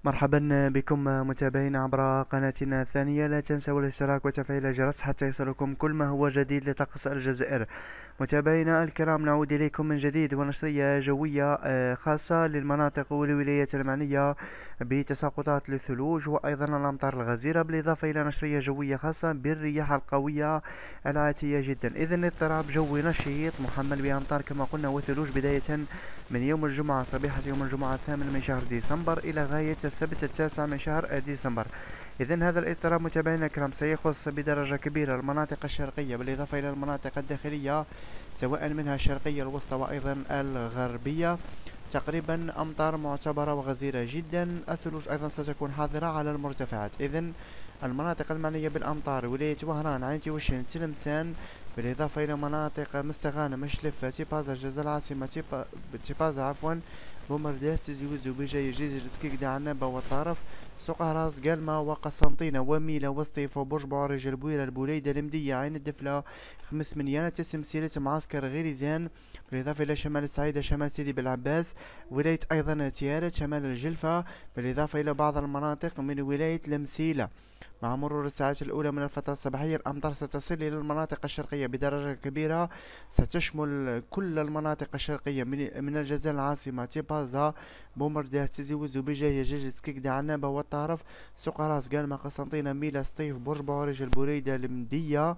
مرحبا بكم متابعينا عبر قناتنا الثانية. لا تنسوا الاشتراك وتفعيل الجرس حتى يصلكم كل ما هو جديد لطقس الجزائر. متابعينا الكرام، نعود إليكم من جديد ونشرية جوية خاصة للمناطق والولايات المعنية بتساقطات الثلوج وأيضا الأمطار الغزيرة، بالإضافة إلى نشرية جوية خاصة بالرياح القوية العاتية جدا. إذن اضطراب جوي نشيط محمل بأمطار كما قلنا وثلوج بداية من يوم الجمعة صبيحة يوم الجمعة 8 من شهر ديسمبر إلى غاية السبت 9 من شهر ديسمبر. إذن هذا الاضطراب متابعينا الكرام سيخص بدرجة كبيرة المناطق الشرقية بالإضافة إلى المناطق الداخلية، سواء منها الشرقية الوسطى وأيضا الغربية. تقريبا أمطار معتبرة وغزيرة جدا. الثلوج أيضا ستكون حاضرة على المرتفعات. إذن المناطق المعنية بالأمطار: ولاية وهران، عين تيوشين، تلمسان، بالإضافة إلى مناطق مستغانم، مشلفة، تيبازا، جزر العاصمة، تيبازا عفوا، بومرداس، تيزي وزو، بجاية، جيزر، سكيك، دعنابة والطارف، سوق هراس، قلمة وقسنطينة وميلة وسطيف وبرج بعرج، البويرة، البوليدة، المدية، عين الدفلة، خمس منيانة، تسمسيلة، معسكر غيريزان، بالإضافة إلى شمال السعيدة، شمال سيدي بالعباس، ولاية أيضا تيارت، شمال الجلفة، بالإضافة إلى بعض المناطق من ولاية المسيلة. مع مرور الساعات الأولى من الفترة الصباحية الأمطار ستصل إلى المناطق الشرقية بدرجة كبيرة، ستشمل كل المناطق الشرقية من الجزائر العاصمة، تيبازا، بومرداس، تيزي وزو، بجاية، جيجيس، كيك، دعنابة والطارف، سوق راس، قالمة، قسنطينة، ميلا، سطيف، برج بعرج، البوريدة، المدية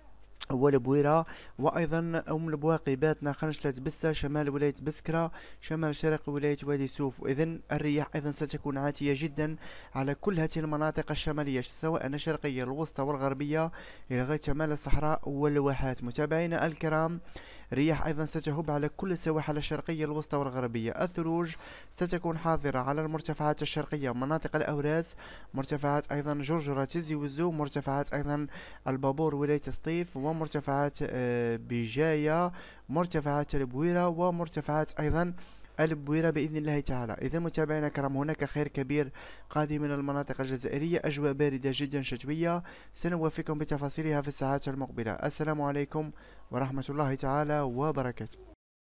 والبويرة، وأيضا أم البواقي، باتنا، خنشلة، بسة، شمال ولاية بسكرة، شمال شرق ولاية وادي سوف. إذن الرياح أيضا ستكون عاتية جدا على كل هذه المناطق الشمالية، سواء الشرقية الوسطى والغربية إلى غاية شمال الصحراء والواحات. متابعينا الكرام، رياح أيضا ستهب على كل السواحل الشرقية الوسطى والغربية. الثلوج ستكون حاضرة على المرتفعات الشرقية، مناطق الأوراس، مرتفعات أيضا جرجرة، تيزي وزو، مرتفعات أيضا البابور ولاية سطيف، ومرتفعات بجاية، مرتفعات البويرة، ومرتفعات أيضا البويرة بإذن الله تعالى. إذا متابعينا الكرام، هناك خير كبير قادم من المناطق الجزائرية، أجواء باردة جدا شتوية، سنوافيكم بتفاصيلها في الساعات المقبلة. السلام عليكم ورحمة الله تعالى وبركاته.